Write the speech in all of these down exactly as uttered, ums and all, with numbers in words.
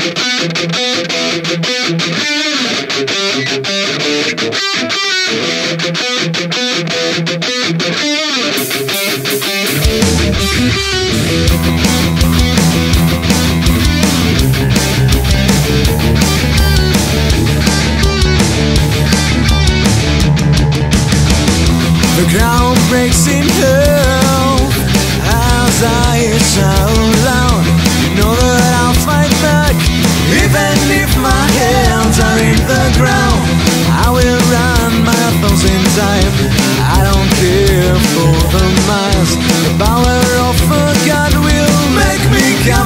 The ground breaks in half as I shout loud. You know that I'll fight back, even if my hands are in the ground. I will run marathons in time. I don't care for the miles. The power of a God will make me come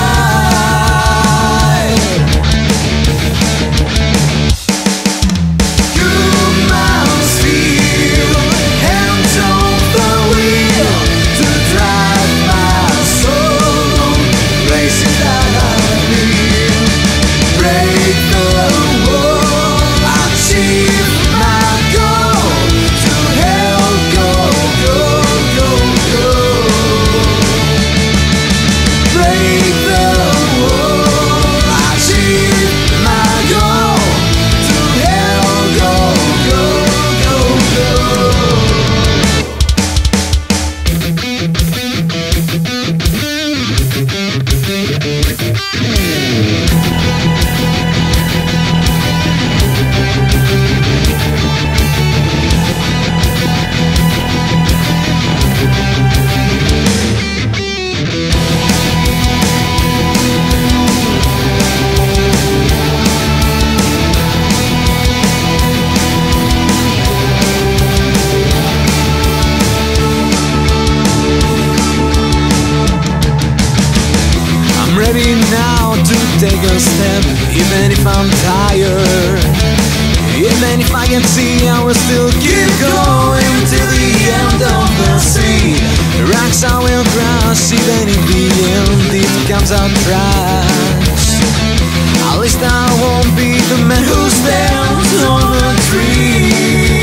alive. You must feel hands on the wheel to drive my soul, racing down on me. Break the wall, achieve my goal. To hell, go, go, go, go. Break the wall, achieve my goal. To hell, go, go, go, go. I'm ready now to take a step, even if I'm tired. Even if I can see, I will still keep going till the end of the sea. The rocks I will cross, even in the end it comes out trash. At least I won't be the man who stands on a tree.